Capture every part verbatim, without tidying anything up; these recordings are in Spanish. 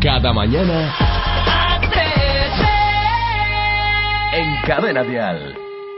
Cada mañana en Cadena Dial.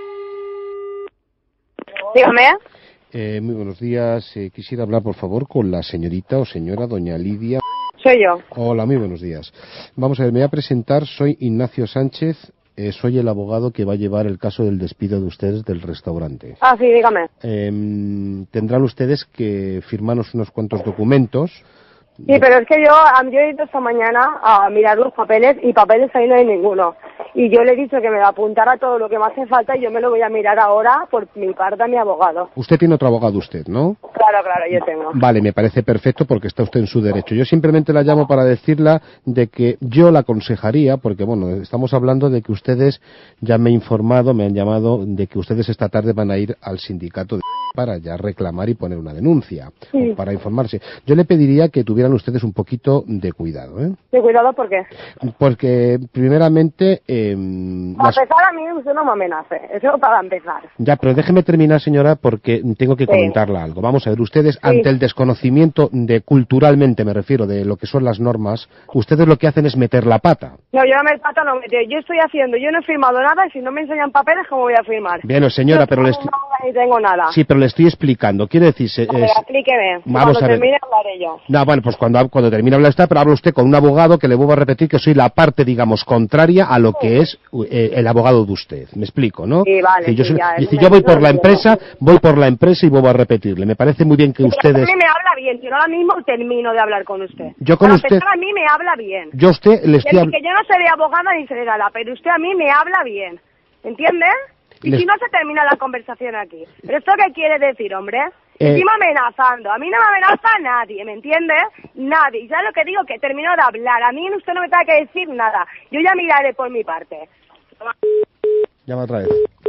Dígame. Eh, muy buenos días. Eh, quisiera hablar, por favor, con la señorita o señora doña Lidia. Soy yo. Hola, muy buenos días. Vamos a ver, me voy a presentar. Soy Ignacio Sánchez. Eh, soy el abogado que va a llevar el caso del despido de ustedes del restaurante. Ah, sí, dígame. Eh, tendrán ustedes que firmarnos unos cuantos documentos. Sí, pero es que yo, yo he ido esta mañana a mirar los papeles y papeles ahí no hay ninguno. Y yo le he dicho que me apuntara todo lo que me hace falta y yo me lo voy a mirar ahora por mi parte a mi abogado. Usted tiene otro abogado, usted, ¿no? Claro, claro, yo tengo. Vale, me parece perfecto porque está usted en su derecho. Yo simplemente la llamo para decirla de que yo la aconsejaría, porque bueno, estamos hablando de que ustedes, ya me he informado, me han llamado de que ustedes esta tarde van a ir al sindicato de para ya reclamar y poner una denuncia, Sí. o para informarse. Yo le pediría que tuvieran ustedes un poquito de cuidado, ¿eh? ¿De cuidado por qué? Porque, primeramente, eh, Para las... empezar, a mí usted no me amenace. Eso para empezar. Ya, pero déjeme terminar, señora, porque tengo que Sí. comentarle algo. Vamos a ver, ustedes, Sí. ante el desconocimiento de, culturalmente me refiero, de lo que son las normas, ustedes lo que hacen es meter la pata. No, yo me pata no me yo estoy haciendo, yo no he firmado nada y si no me enseñan papeles, ¿cómo voy a firmar? Bien, señora, Yo pero no le tengo estoy... nada ni tengo nada. Sí, pero le estoy explicando. Quiere decir... se- A ver, es- explíqueme. Vamos Cuando a ver. termine hablaré yo. No, bueno, pues cuando, cuando termine hablar está, pero habla usted con un abogado que le vuelvo a repetir que soy la parte, digamos, contraria a lo que es eh, el abogado de usted. Me explico, ¿no? Sí, vale, Si yo, sí, soy- ya, y eso si me- yo voy eso por lo la entiendo. empresa, voy por la empresa y vuelvo a repetirle. Me parece muy bien que Pero ustedes... a mí me habla bien, yo ahora mismo termino de hablar con usted. Yo con Para usted- empezar, a mí me habla bien. Yo a usted le estoy Que, hablando... que yo no seré abogada ni seré nada, pero usted a mí me habla bien. ¿Entiende? Y Les- si no se termina la conversación aquí. ¿Pero esto qué quiere decir, hombre? Eh, Encima amenazando. A mí no me amenaza nadie, ¿me entiende? Nadie. Y ya lo que digo, que termino de hablar. A mí usted no me tiene que decir nada. Yo ya miraré por mi parte. Llama otra vez.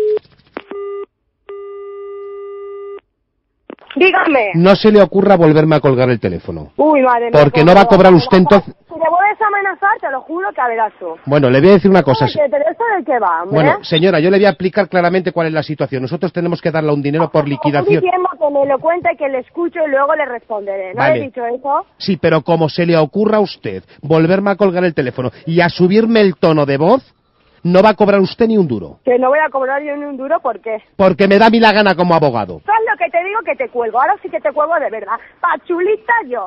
Dígame. No se le ocurra volverme a colgar el teléfono. Uy, madre mía. Porque ¿cómo no va a me cobrar vas usted amenazar? entonces- Si te vuelves a amenazar, te lo juro que a verás tú. Bueno, le voy a decir una cosa. Oye, pero esto de qué va, hombre. Bueno, señora, yo le voy a explicar claramente cuál es la situación. Nosotros tenemos que darle un dinero por Estoy liquidación. diciendo que me lo cuente, que le escucho y luego le responderé. ¿No Vale. le he dicho eso? Sí, pero como se le ocurra a usted volverme a colgar el teléfono y a subirme el tono de voz, no va a cobrar usted ni un duro. Que no voy a cobrar yo ni un duro, ¿por qué? Porque me da a mí la gana como abogado. ¿Sabes lo que te digo? Que te cuelgo. Ahora sí que te cuelgo de verdad. Pachulita yo.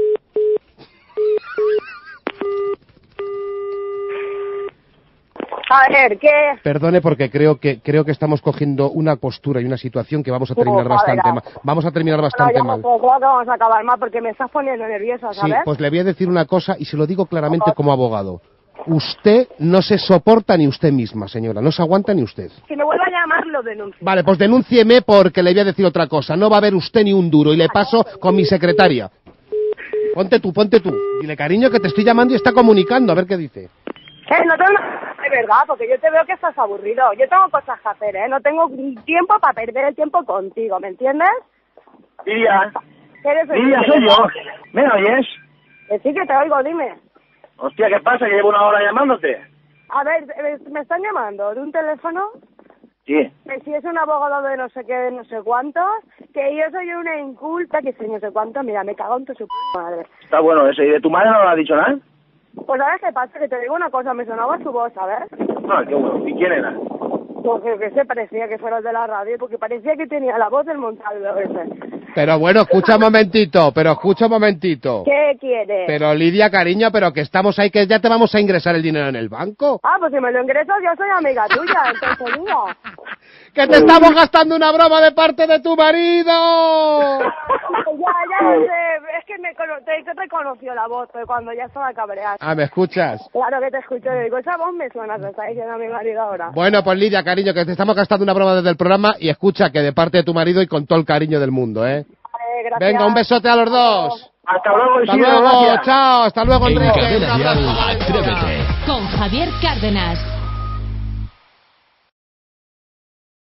A ver, ¿qué? Perdone porque creo que creo que estamos cogiendo una postura y una situación que vamos a terminar Uf, bastante verás. mal. Vamos a terminar No, bastante ya mal. pues, creo que vamos a acabar mal porque me estás poniendo nerviosa, Sí, ¿sabes? pues le voy a decir una cosa y se lo digo claramente Por favor. como abogado. Usted no se soporta ni usted misma, señora. No se aguanta ni usted. Si me vuelve a llamar, lo denuncio. Vale, pues denúncieme porque le voy a decir otra cosa. No va a haber usted ni un duro y le paso con mi secretaria. Ponte tú, ponte tú. Dile, cariño, que te estoy llamando y está comunicando. A ver qué dice. Eh, no tengo nada de verdad, porque yo te veo que estás aburrido. Yo tengo cosas que hacer, ¿eh? No tengo tiempo para perder el tiempo contigo, ¿me entiendes? Lidia, ¿Eres el- Lidia, soy yo. ¿Me oyes? Eh, sí que te oigo, dime. Hostia, ¿qué pasa? Que llevo una hora llamándote. A ver, eh, ¿me están llamando de un teléfono? Sí. Que si es un abogado de no sé qué, de no sé cuántos, que yo soy una inculta, que soy no sé cuánto, mira, me cago en tu su p madre. Está bueno eso. ¿Y de tu madre no lo has dicho nada? Pues ¿sabes qué pasa? Que te digo una cosa, me sonaba su voz, ¿sabes? Ah, qué bueno. ¿Y quién era? Porque que se parecía que fuera de la radio, porque parecía que tenía la voz del Montalvo ese. Pero bueno, escucha un momentito, pero escucha un momentito. ¿Qué quieres? Pero Lidia, cariño, pero que estamos ahí, que ya te vamos a ingresar el dinero en el banco. Ah, pues si me lo ingresas yo soy amiga tuya, entonces digo. ¡Que te estamos gastando una broma de parte de tu marido! Ya, ya, sé, es que me cono- te, te reconoció la voz pero cuando ya estaba cabreada. Ah, ¿me escuchas? Claro que te escucho, yo digo, esa voz me suena, se está diciendo a mi marido ahora. Bueno, pues Lidia, cariño, que te estamos gastando una broma desde el programa y escucha que de parte de tu marido y con todo el cariño del mundo, ¿eh? Vale, gracias. Venga, un besote a los dos. Hasta luego, Hasta Isidro, luego, gracias. chao, hasta luego, En Enrique. Cadena Un abrazo. Dial, Atrévete. Con Javier Cárdenas.